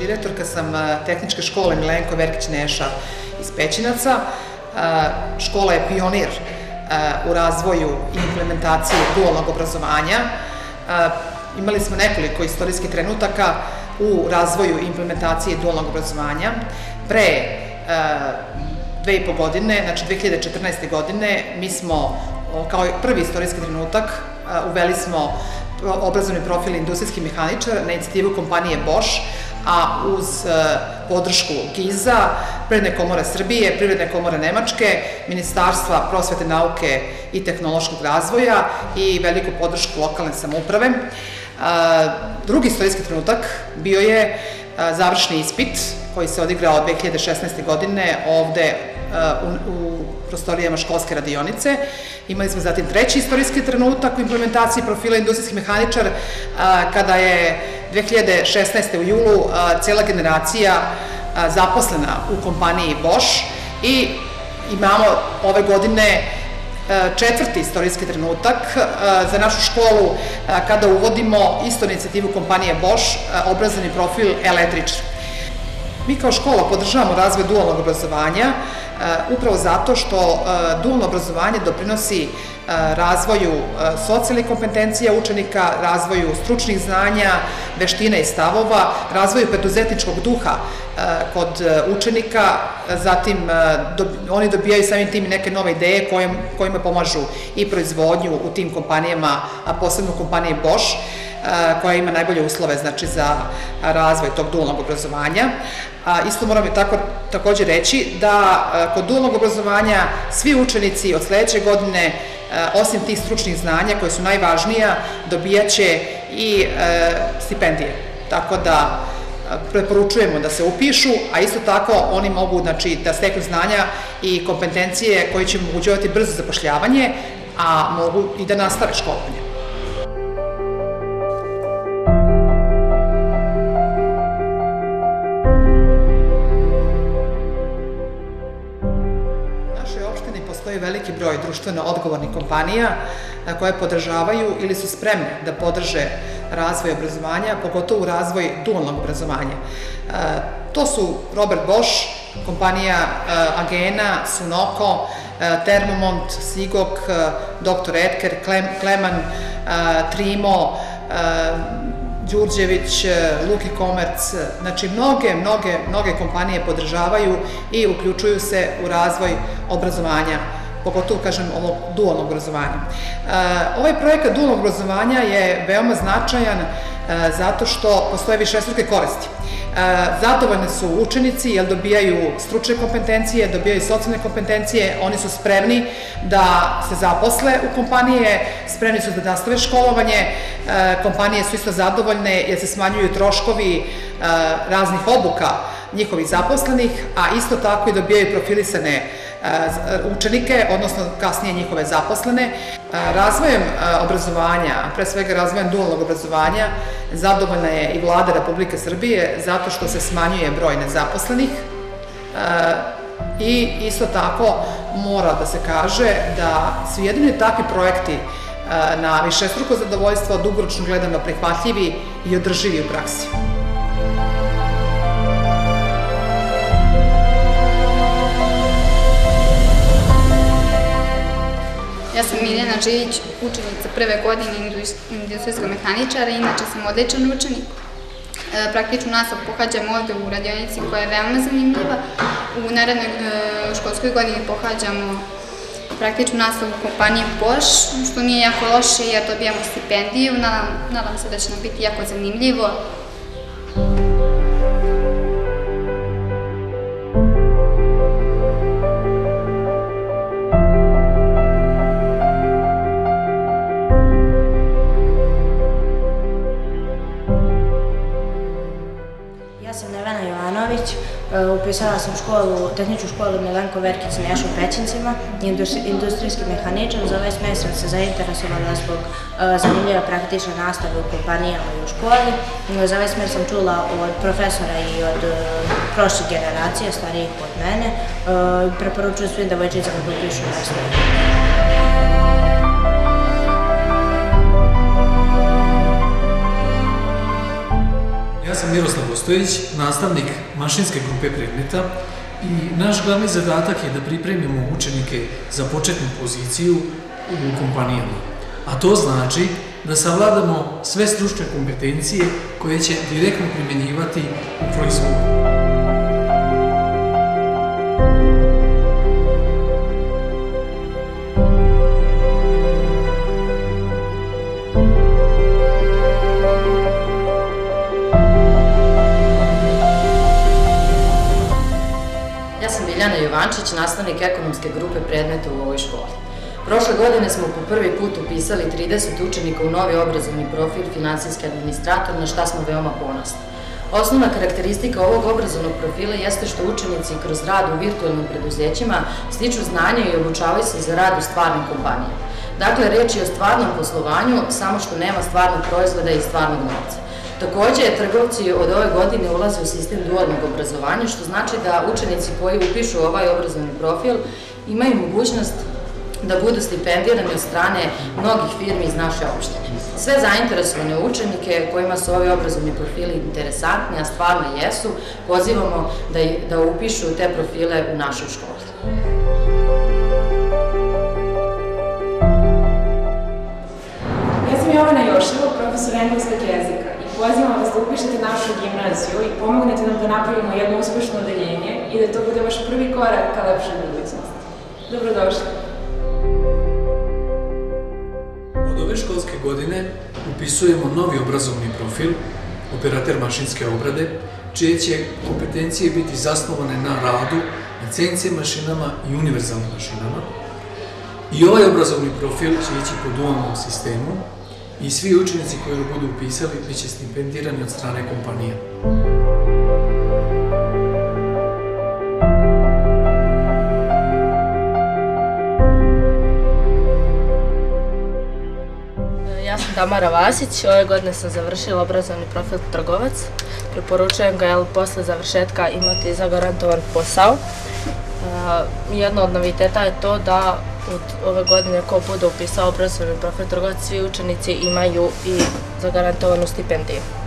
direktorka sam tehničke škole Milenko Verkić-Neša iz Pećinaca. Škola je pionir u razvoju i implementaciji dualnog obrazovanja. Imali smo nekoliko istorijskih trenutaka u razvoju i implementaciji dualnog obrazovanja. Pre 2,5 godine, znači 2014. godine, mi smo kao prvi istorijski trenutak uveli smo obrazovni profil industrijski mehaničar na inicijativu kompanije Bosch, a uz podršku GIZ-a, Privredne komore Srbije, Privredne komore Nemačke, Ministarstva prosvete, nauke i tehnološkog razvoja i veliku podršku lokalne samouprave. Drugi istorijski trenutak bio je završni ispit koji se odigrao 2016. godine ovde u prostorijama školske radionice. Imali smo zatim treći istorijski trenutak u implementaciji profila industrijski mehaničar, kada je 2016. u julu cela generacija zaposlena u kompaniji Bosch i imamo ove godine četvrti istorijski trenutak za našu školu kada uvodimo isto inicijativu kompanije Bosch, obrazovni profil električar. Mi kao škola podržavamo razvoj dualnog obrazovanja upravo zato što dualno obrazovanje doprinosi razvoju socijalnih kompetencija učenika, razvoju stručnih znanja, veština i stavova, razvoju preduzetničkog duha kod učenika, zatim oni dobijaju samim tim neke nove ideje kojima pomažu i proizvodnju u tim kompanijama, a posebno u kompaniji Bosch, koja ima najbolje uslove za razvoj tog dualnog obrazovanja. Isto moram takođe reći da kod dualnog obrazovanja svi učenici od sledeće godine, osim tih stručnih znanja koje su najvažnija, dobijaće i stipendije. Tako da preporučujemo da se upišu, a isto tako oni mogu da steknu znanja i kompetencije koje će omogućavati brzo zapošljavanje, a mogu i da nastave školovanje. Postoji veliki broj društveno odgovornih kompanija koje podržavaju ili su spremne da podrže razvoj obrazovanja, pogotovo razvoj dualnog obrazovanja. To su Robert Bosch, kompanija Agena, Sunoco, Termomont, Sigok, Dr. Edker, Kleman, Trimo, Đurđević, Luki Komerc, znači mnoge kompanije podržavaju i uključuju se u razvoj obrazovanja, pogotovo, kažem, ovog dualnog obrazovanja. Ovaj projekat dualnog obrazovanja je veoma značajan zato što postoje višestruke koristi. Zadovoljni su učenici jer dobijaju stručne kompetencije, dobijaju socijalne kompetencije, oni su spremni da se zaposle u kompanije, spremni su da nastave školovanje, kompanije su isto zadovoljne jer se smanjuju troškovi raznih obuka njihovih zaposlenih, a isto tako i dobijaju profilisane učenike, odnosno kasnije njihove zaposlene. Razvojem obrazovanja, pre svega razvojem dualnog obrazovanja, zadovoljna je i Vlada Republike Srbije zato što se smanjuje broj nezaposlenih i isto tako mora da se kaže da su jedini takvi projekti na višestruko zadovoljstvo dugoročno gledano prihvatljivi i održivi u praksi. Ja sam Miljana Živić, učenica prve godine industrijskog mehaničara, inače sam odličan učenik. Praktičnu nastavu pohađam ovde u radionici koja je veoma zanimljiva. U narednoj školskoj godini pohađamo praktičnu nastavu u kompaniji Bosch, što nije jako loše jer dobijamo stipendiju. Nadam se da će nam biti jako zanimljivo. Ja sam Nevena Jovanović, upisala sam tehničku školu Milenko Verkić-Neša u Pećincima, industrijski mehaničar. Za ovaj semestar sam se zainteresovala zbog zanimljive praktične nastave u kompanijama i u školi. Za ovaj semestar sam čula od profesora i od prošlih generacija, starijih od mene. Preporučujem svim devojčicama da upišu nastavu. Ja sam Miroslav Ostojić, nastavnik mašinske grupe predmeta, i naš glavni zadatak je da pripremimo učenike za početnu poziciju u kompanijama. A to znači da savladamo sve stručne kompetencije koje će direktno primjenjivati u proizvodu. Ja sam Biljana Jovančić, nastavnik ekonomske grupe predmeta u ovoj školi. Prošle godine smo po prvi put upisali 30 učenika u novi obrazovni profil finansijski administrator, na šta smo veoma ponosni. Osnovna karakteristika ovog obrazovnog profila jeste što učenici kroz rad u virtualnim preduzećima stiču znanje i obučavaju se za rad u stvarnim kompanijama. Dakle, reč je o stvarnom poslovanju, samo što nema stvarnog proizvoda i stvarnog novca. Takođe, trgovci od ove godine ulaze u sistem dualnog obrazovanja, što znači da učenici koji upišu ovaj obrazovni profil imaju mogućnost da budu stipendirani od strane mnogih firmi iz naše opštine. Sve zainteresovane učenike kojima su ovi obrazovni profili interesantni, a stvarno jesu, pozivamo da upišu te profile u našoj školi. Ja sam Jovana Joševa, profesor engleskog jezika, i pozivam vas da upišete našu gimnaziju i pomognete nam da napravimo jedno uspešno odeljenje i da to bude vaš prvi korak ka lepšoj budućnosti. Dobrodošli! Od ove školske godine upisujemo novi obrazovni profil, operater mašinske obrade, čije će kompetencije biti zasnovane na radu, na CNC mašinama i univerzalnim mašinama. I ovaj obrazovni profil će ići po dualnom sistemu i svi učenici koji ga budu upisali bit će stipendirani od strane kompanija. Ja sam Tamara Vasić, ove godine sam završila obrazovni profil trgovac. Preporučujem ga jer posle završetka imati zagarantovan posao. Jedno od noviteta je to da od ove godine ko bude upisao obrazovni profil trgovac, svi učenici imaju i zagarantovanu stipendiju.